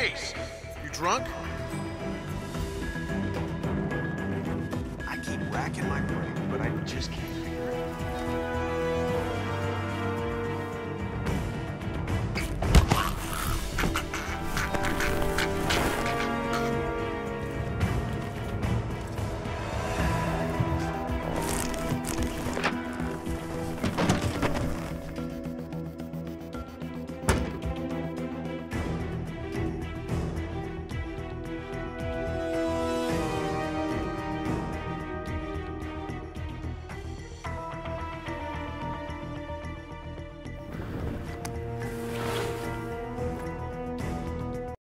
face. You drunk? I keep racking my brain, but I just can't.